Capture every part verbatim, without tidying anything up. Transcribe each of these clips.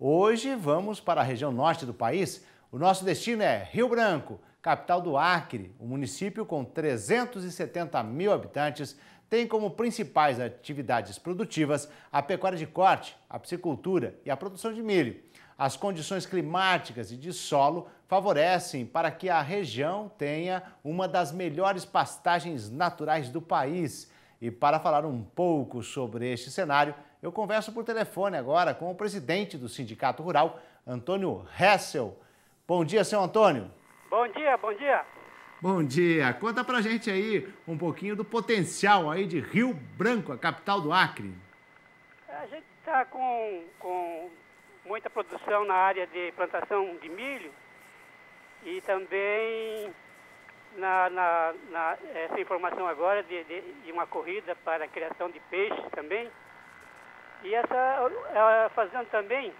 Hoje vamos para a região norte do país. O nosso destino é Rio Branco, capital do Acre. O município, com trezentos e setenta mil habitantes, tem como principais atividades produtivas a pecuária de corte, a piscicultura e a produção de milho. As condições climáticas e de solo favorecem para que a região tenha uma das melhores pastagens naturais do país. E para falar um pouco sobre este cenário, eu converso por telefone agora com o presidente do Sindicato Rural, Antônio Hessel. Bom dia, seu Antônio. Bom dia, bom dia. Bom dia. Conta pra gente aí um pouquinho do potencial aí de Rio Branco, a capital do Acre. A gente está com, com muita produção na área de plantação de milho e também na, na, na essa informação agora de, de, de uma corrida para a criação de peixes também. E essa ela fazendo também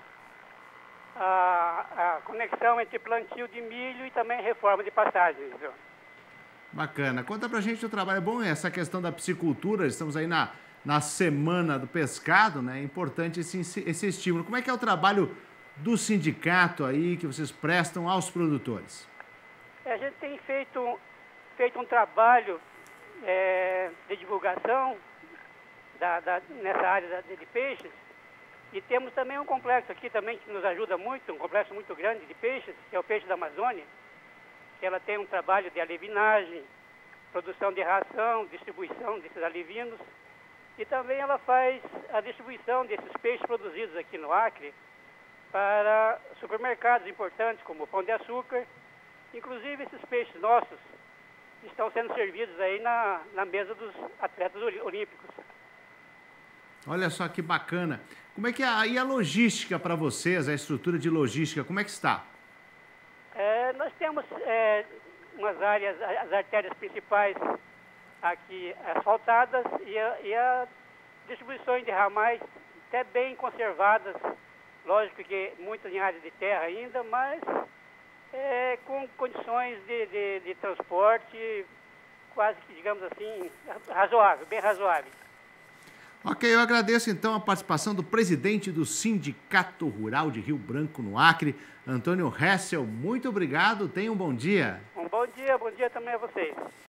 a, a conexão entre plantio de milho e também reforma de pastagens. Bacana. Conta pra gente o trabalho. É bom essa questão da piscicultura, estamos aí na, na semana do pescado, né? É importante esse, esse estímulo. Como é que é o trabalho do sindicato aí que vocês prestam aos produtores? É, a gente tem feito, feito um trabalho é, de divulgação da, da, nessa área da, de peixes e temos também um complexo aqui também que nos ajuda muito, um complexo muito grande de peixes, que é o Peixe da Amazônia, que ela tem um trabalho de alevinagem, produção de ração, distribuição desses alevinos e também ela faz a distribuição desses peixes produzidos aqui no Acre para supermercados importantes como o Pão de Açúcar. Inclusive esses peixes nossos estão sendo servidos aí na, na mesa dos atletas olímpicos. Olha só que bacana. Como é que é aí a logística para vocês, a estrutura de logística, como é que está? É, nós temos é, umas áreas, as artérias principais aqui asfaltadas e a, e a distribuições de ramais até bem conservadas, lógico que muitas em áreas de terra ainda, mas é, com condições de, de, de transporte quase que, digamos assim, razoável, bem razoável. Ok, eu agradeço então a participação do presidente do Sindicato Rural de Rio Branco, no Acre, Antônio Hessel. Muito obrigado, tenha um bom dia. Um bom dia, bom dia também a vocês.